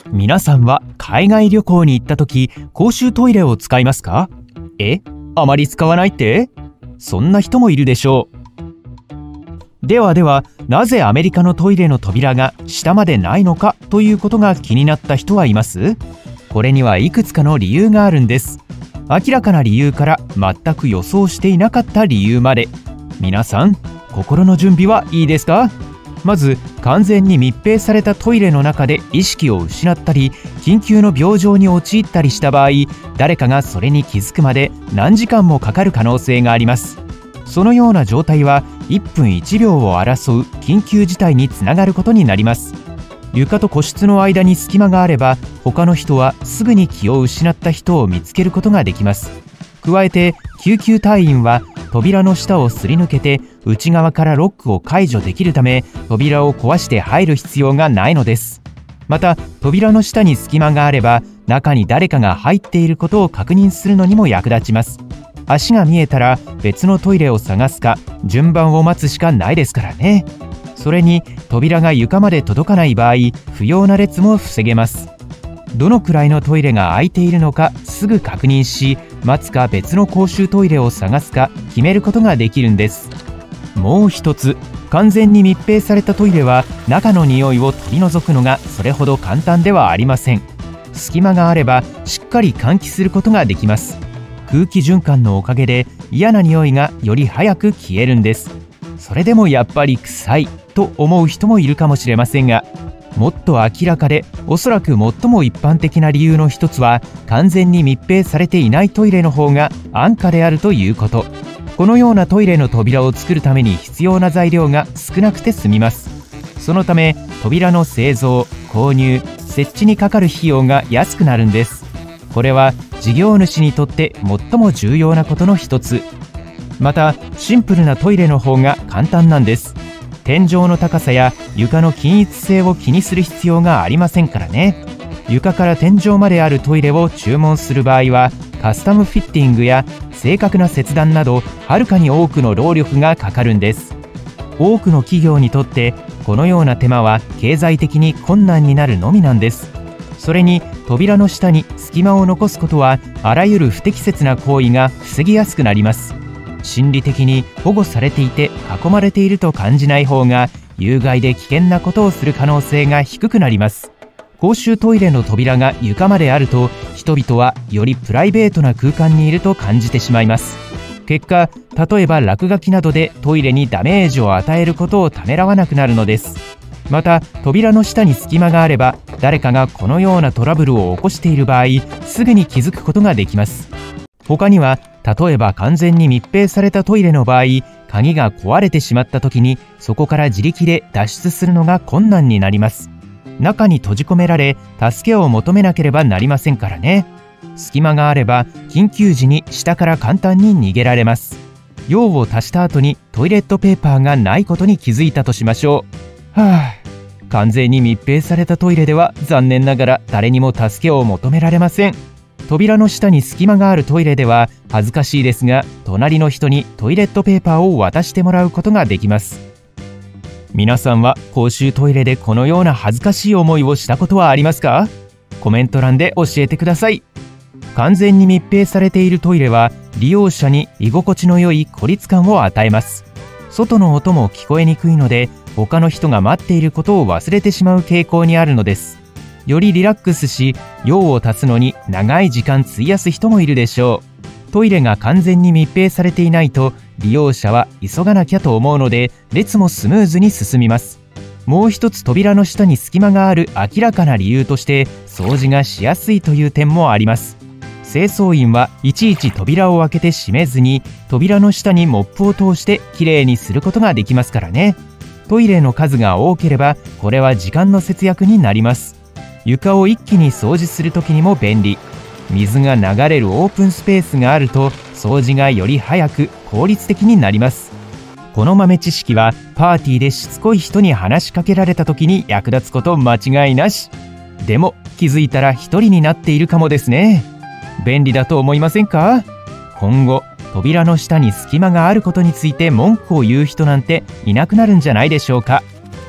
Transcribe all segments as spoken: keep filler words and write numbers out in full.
皆さんは海外旅行に行った時、公衆トイレを使いますか？え、あまり使わないって？そんな人もいるでしょう。ではでは、なぜアメリカのトイレの扉が下までないのかということが気になった人はいます？これにはいくつかの理由があるんです。明らかな理由から全く予想していなかった理由まで。皆さん、心の準備はいいですか？まず、完全に密閉されたトイレの中で意識を失ったり、緊急の病状に陥ったりした場合、誰かがそれに気づくまで何時間もかかる可能性があります。そのような状態はいっぷんいちびょうを争う緊急事態につながることになります。床と個室の間に隙間があれば、他の人はすぐに気を失った人を見つけることができます。加えて、救急隊員は扉の下をすり抜けて内側からロックを解除できるため、扉を壊して入る必要がないのです。また、扉の下に隙間があれば、中に誰かが入っていることを確認するのにも役立ちます。足が見えたら別のトイレを探すか、順番を待つしかないですからね。それに、扉が床まで届かない場合、不要な列も防げます。どのくらいのトイレが空いているのかすぐ確認し、待つか別の公衆トイレを探すか決めることができるんです。もう一つ、完全に密閉されたトイレは中の匂いを取り除くのがそれほど簡単ではありません。隙間があればしっかり換気することができます。空気循環のおかげで嫌な匂いがより早く消えるんです。それでもやっぱり臭いと思う人もいるかもしれませんが、もっと明らかでおそらく最も一般的な理由の一つは、完全に密閉されていないトイレの方が安価であるということ。このようなトイレの扉を作るために必要な材料が少なくて済みます。そのため、扉の製造、購入、設置にかかる費用が安くなるんです。これは事業主にとって最も重要なことの一つ。また、シンプルなトイレの方が簡単なんです。天井の高さや床の均一性を気にする必要がありませんからね。床から天井まであるトイレを注文する場合は、カスタムフィッティングや正確な切断など、はるかに多くの労力がかかるんです。多くの企業にとってこのような手間は経済的に困難になるのみなんです。それに、扉の下に隙間を残すことはあらゆる不適切な行為が防ぎやすくなります。心理的に保護されていて囲まれていると感じない方が、有害で危険なことをする可能性が低くなります。公衆トイレの扉が床まであると、人々はよりプライベートな空間にいると感じてしまいます。結果、例えば落書きなどでトイレにダメージを与えることをためらわなくなるのです。また、扉の下に隙間があれば、誰かがこのようなトラブルを起こしている場合、すぐに気づくことができます。他には、例えば完全に密閉されたトイレの場合、鍵が壊れてしまった時に、そこから自力で脱出するのが困難になります。中に閉じ込められ、助けを求めなければなりませんからね。隙間があれば、緊急時に下から簡単に逃げられます。用を足した後にトイレットペーパーがないことに気づいたとしましょう。はぁ、完全に密閉されたトイレでは残念ながら誰にも助けを求められません。扉の下に隙間があるトイレでは恥ずかしいですが、隣の人にトイレットペーパーを渡してもらうことができます。皆さんは公衆トイレでこのような恥ずかしい思いをしたことはありますか？コメント欄で教えてください。完全に密閉されているトイレは利用者に居心地の良い孤立感を与えます。外の音も聞こえにくいので、他の人が待っていることを忘れてしまう傾向にあるのです。よりリラックスし、用を足すのに長い時間費やす人もいるでしょう。トイレが完全に密閉されていないと、利用者は急がなきゃと思うので、列もスムーズに進みます。もう一つ、扉の下に隙間がある明らかな理由として、掃除がしやすいという点もあります。清掃員はいちいち扉を開けて閉めずに、扉の下にモップを通してきれいにすることができますからね。トイレの数が多ければ、これは時間の節約になります。床を一気に掃除するときにも便利。水が流れるオープンスペースがあると、掃除がより早く効率的になります。この豆知識はパーティーでしつこい人に話しかけられた時に役立つこと間違いなし。でも気づいたら一人になっているかもですね。便利だと思いませんか？今後扉の下に隙間があることについて文句を言う人なんていなくなるんじゃないでしょうか。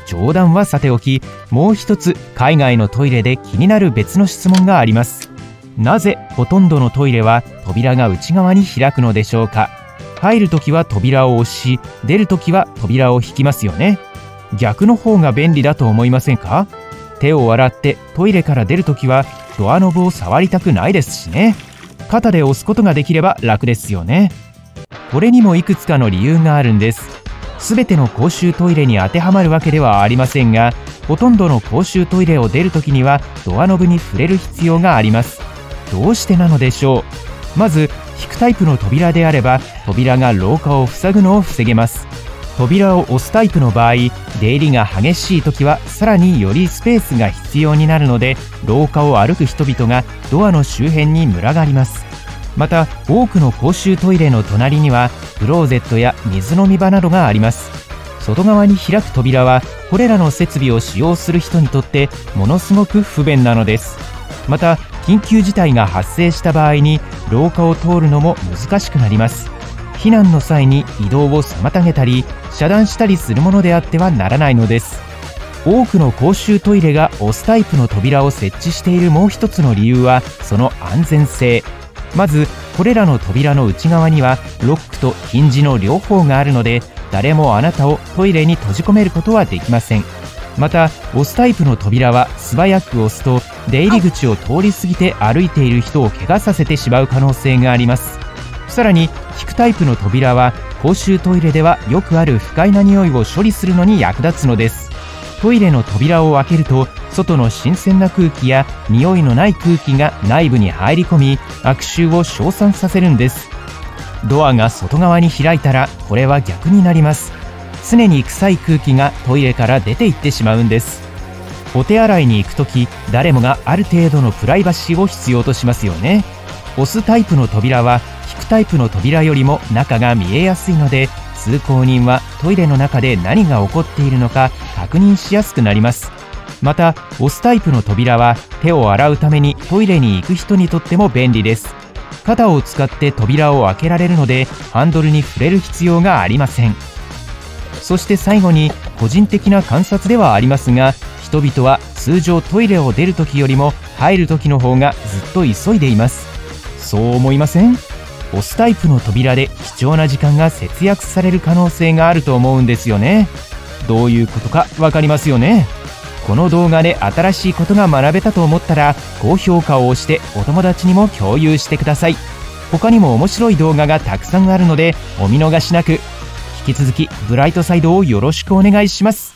冗談はさておき、もう一つ海外のトイレで気になる別の質問があります。なぜほとんどのトイレは扉が内側に開くのでしょうか。入るときは扉を押し、出るときは扉を引きますよね。逆の方が便利だと思いませんか？手を洗ってトイレから出るときはドアノブを触りたくないですしね。肩で押すことができれば楽ですよね。これにもいくつかの理由があるんです。すべての公衆トイレに当てはまるわけではありませんが、ほとんどの公衆トイレを出るときにはドアノブに触れる必要があります。どうしてなのでしょう。まず引くタイプの扉であれば、扉が廊下を塞ぐのを防げます。扉を押すタイプの場合、出入りが激しい時はさらによりスペースが必要になるので、廊下を歩く人々がドアの周辺に群がります。また多くの公衆トイレの隣にはクローゼットや水飲み場などがあります。外側に開く扉はこれらの設備を使用する人にとってものすごく不便なのです。また緊急事態が発生した場合に廊下を通るのも難しくなります。避難の際に移動を妨げたり遮断したりするものであってはならないのです。多くの公衆トイレが押すタイプの扉を設置しているもう一つの理由はその安全性。まずこれらの扉の内側にはロックとヒンジの両方があるので、誰もあなたをトイレに閉じ込めることはできません。また押すタイプの扉は素早く押すと出入り口を通り過ぎて歩いている人を怪我させてしまう可能性があります。さらに引くタイプの扉は公衆トイレではよくある不快な匂いを処理するのに役立つのです。トイレの扉を開けると外の新鮮な空気や匂いのない空気が内部に入り込み、悪臭を消散させるんです。ドアが外側に開いたらこれは逆になります。常に臭い空気がトイレから出ていってしまうんです。お手洗いに行くとき、誰もがある程度のプライバシーを必要としますよね。押すタイプの扉は引くタイプの扉よりも中が見えやすいので、通行人はトイレの中で何が起こっているのか確認しやすくなります。また押すタイプの扉は手を洗うためにトイレに行く人にとっても便利です。肩を使って扉を開けられるのでハンドルに触れる必要がありません。そして最後に個人的な観察ではありますが、人々は通常トイレを出るときよりも入るときの方がずっと急いでいます。そう思いません？押すタイプの扉で貴重な時間が節約される可能性があると思うんですよね。どういうことかわかりますよね。この動画で新しいことが学べたと思ったら高評価を押してお友達にも共有してください。他にも面白い動画がたくさんあるのでお見逃しなく。引き続きブライトサイドをよろしくお願いします。